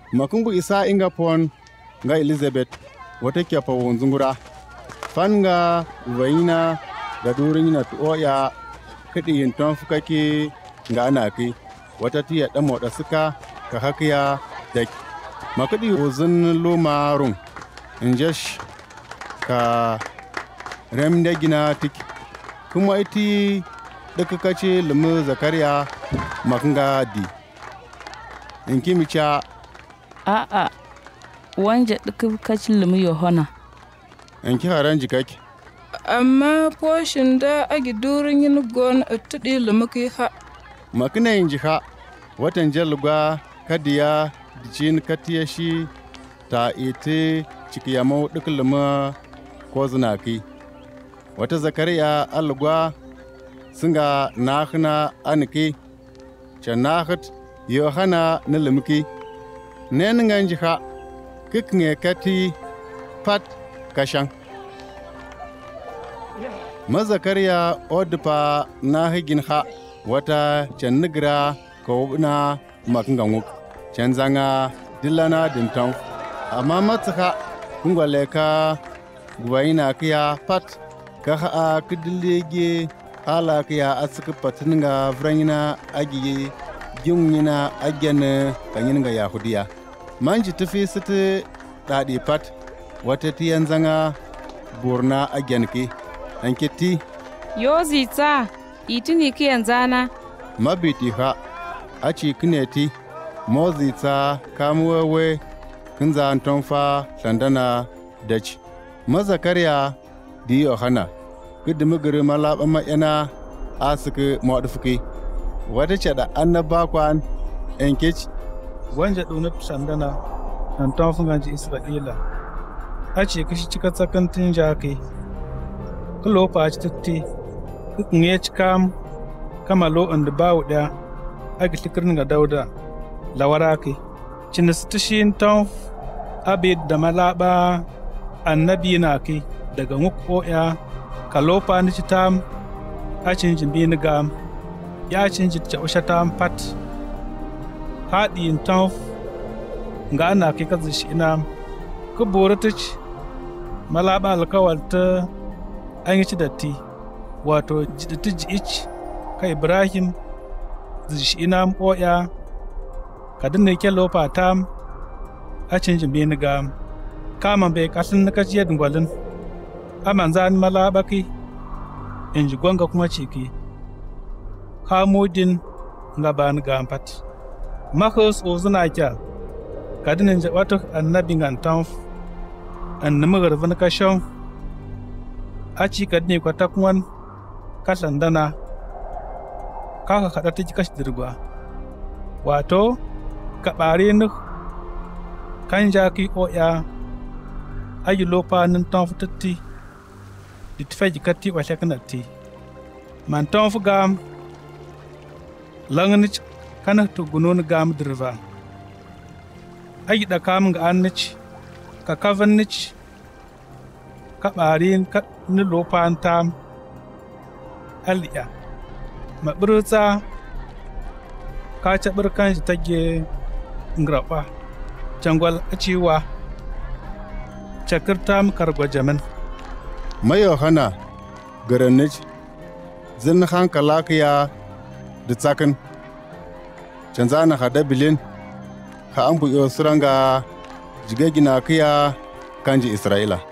Makungu isa inga pon nga Elizabeth wata kyafa wonzungura. Fanga waina da durin na tuoya kadi yin ton fukake nga anaki wata tiya dan moda suka ka hakiya da makadi wozun lomarun injesh ka remda gina tik kuma iti daga kace lumu zakariya makunga di in kimicha a'a wanje daga kace lumu yohana in ki haran jikaki amma poshin da agi durin yin gon atudi lumu ki ha makina yin jiha watan jalga kadiya dicin katiya shi ta ite cikiyamo duk lumu ko zinaki wata zakariya algwa singa nahna aniki chanahat yohana na limki nen nganjiha kiknge kati pat kashan mazakariya odpa nahigin ha wata channigra kawuna maknganguk chanzanga dillana dintan amma matsa kungwaleka gwaina kiya pat ka ha'a kidilege hala kiya asika patinga vranyina agiye gyungina agyana kanyinga yahudiya manji tafi sita dadi pat wata tiyan zanga burna agyanki anketi yozi ta itini kiyan zana mabiti ha aci kineti mozi ta kamuwewe kinza antonfa sandana daci mazakariya di yohana kidimi giri malaba ma'ina asiki modufuki wata cada annaba kwan enkeci wanja ɗunat sandana nan tan funganji isra'ila ace kashi cika tsakantin jaki kulo pa citti kukunye cikam kama lo and bawu da agi tikirnin ga dauda lawaraki cinistishin tan abid da malaba annabi na ki daga mukoya kalopa ni citam acin jimbini gam ya cin jitja ushatam pat haɗi tan nga ana ki kazish ina ku boratich malaba alkawalta an yi ci datti wato jidati ji'ich ka ibrahim zish ina oya kadin ke lopa tam acin jimbini gam kama bai kasin na kaciyar gwalin aman zan malabaki in ji gonga kuma ciki kamudin nga ban gampat makos ozuna kya kadinin jabatu annabi ngantan annama garvan kashon aci kadne kwatakwan kasandana kaka kada ta kash dirgwa wato kabare ni kan jaki oya ayi lopa nin ton futatti dit feji katti wa shaknati man ton fu gam langnich kana to gunon gam dirva ayi da kam ga annich ka kavannich ka barin ka ni lopa antam aliya mabrutsa ka cabar kan shi tage ngrapa jangwal aciwa cakirta kargo jamin mayo hana garanich zin hankala kiya da tsakin canzana hada bilin ha an buyo suranga jigegina kiya kanji isra'ila